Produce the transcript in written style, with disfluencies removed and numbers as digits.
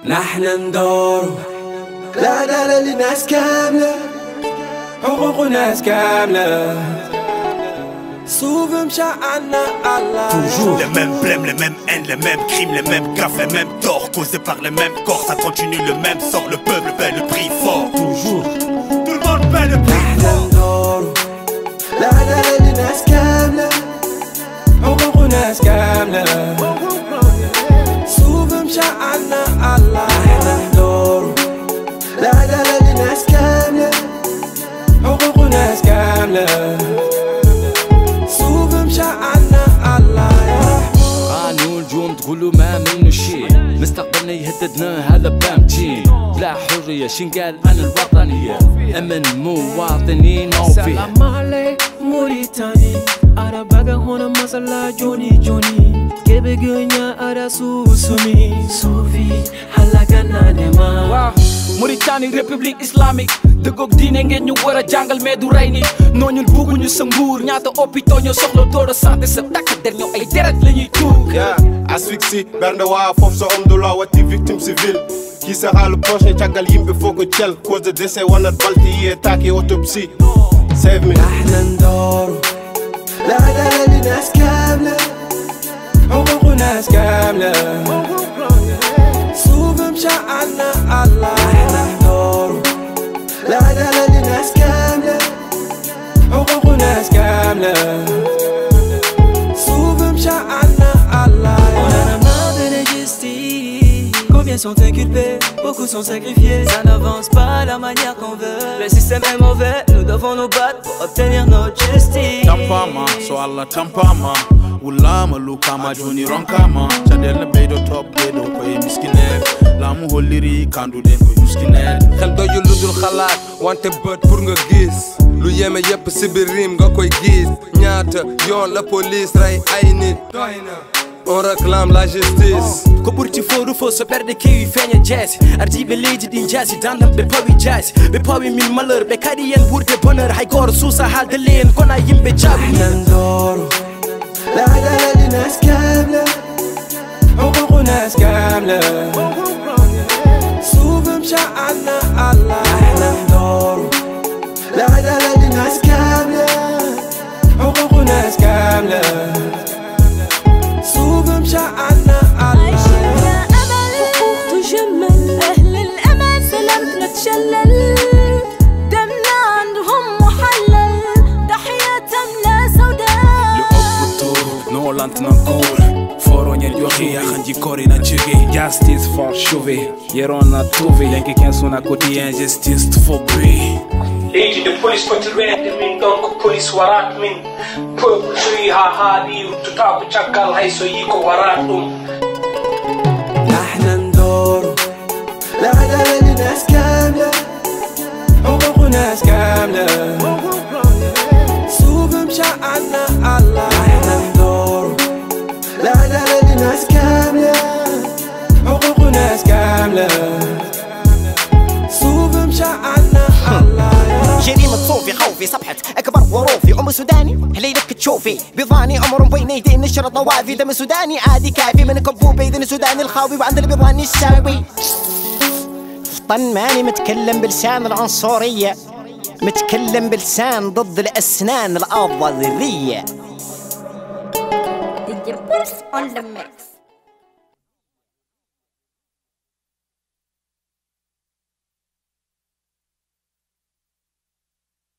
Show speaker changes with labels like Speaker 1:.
Speaker 1: نحن ندور العدالة للناس كاملة، حقوق ناس كاملة، sauve Inch'Allah Allah.
Speaker 2: Toujours le même blême, le même haine, le même crime, le même gaffe, le même tort, causé par le même corps. Ça continue le même sort, le peuple paie le prix fort. Toujours, tout le monde paie le prix fort.
Speaker 1: العدالة للناس كاملة، حقوق ناس كاملة، sauve Inch'Allah Allah. نحن ندور العدالة للناس كاملة، حقوق ناس كاملة، sauve Inch'Allah Allah.
Speaker 3: قانون جوم تقولوا ما منو شي، مستقبلنا يهددنا هذا بامتين. بلا حرية شنقال عن الوطنية، أمن مواطنين
Speaker 4: سلام عليك موريتاني، أنا بقى هنا مسلا جوني كبقينا أرى سوسومي سوفي حلقنا نما.
Speaker 5: Mauritanie République islamique dëggoog diine ngeen ñu war a jàngal mais du rey nit. noo ñun bugguñu sa nguur, ñaata hôpitaux ñoo soxla door a santé sa takk der ñoo ay deret la ñuy tuur.
Speaker 6: Asphyxie bernde waa foofu sa homme de loi wati victime civile. Qui sera le prochain càggal yimɓe foog ko cel cause de décès wanat balte yi attaqué autopsie. Save me.
Speaker 1: نحن ندور العدالة للناس كاملة، حقوق ناس كاملة، sauve Inch'Allah Allah. نحن ندور العدالة للناس كاملة، حقوق ناس كاملة، sauve Inch'Allah Allah.
Speaker 4: On en a marre de l'injustice. Combien sont inculpés, beaucoup sont sacrifiés. Ça n'avance pas la manière qu'on veut. Le système est mauvais, nous devons nous battre pour obtenir notre justice.
Speaker 7: Tampama, so Allah tampama. Ulama lukama joni ronkama. Chadel na bedo top bedo koy miskinel. Lamu holiri kandu den koy miskinel.
Speaker 8: Xel doyu ludul xalaat wante bët pour nga gis lu yeme yépp ci biir rim nga koy gis. Ñaata yoon la police ray ay nit, on réclame la justice.
Speaker 5: ko ɓurti fo rufo so ɓerɗe kewi feeña jeesi. ardiɓe leydi ɗin jaasi dandam ɓe pawi jaasi, ɓe pawi min malheur, ɓe kadi yen ɓurde bonheur. hay goto suusa haalde leen kono yimɓe jaaɓi.
Speaker 1: نحن ندور العدالة للناس كاملة، حقوق ناس كاملة، sauve Inch'Allah Allah. نحن ندور العدالة للناس كاملة، حقوق ناس كاملة، sauve Inch'Allah Allah.
Speaker 9: يا أمل حقوق تجمل، أهل الأمل سلامتنا تشلل، دمنا عندهم محلل، تحية تملا سوداء.
Speaker 3: No lantinankour foronyer yoxi yaxanji korina chigi. Justice for chauvé yerona trouvé yanki kensuna koti injustice for bri.
Speaker 5: leydi nde police foti rende min ɗon ko police warat min. peuple so yi ha haaɗi ruttuta ko caggal hay so yi ko warat ɗum.
Speaker 1: نحن ندور العدالة للناس كاملة، حقوق ناس كاملة، sauve Inch'Allah Allah. نحن ندور العدالة للناس كاملة، حقوق ناس كاملة، sauve Inch'Allah Allah.
Speaker 10: جريمة صوفي خوفي صبحت أكبر ظروفي. أم سوداني هليلك تشوفي بيضاني عمر بين يدين نشر طوافي. دم سوداني عادي كافي من كبو بيدن سوداني الخاوي وعند البيضاني الساوي. فطن ماني متكلم بلسان العنصرية، متكلم بلسان ضد الأسنان الأبوذية.
Speaker 9: DJ Pulse on the mix.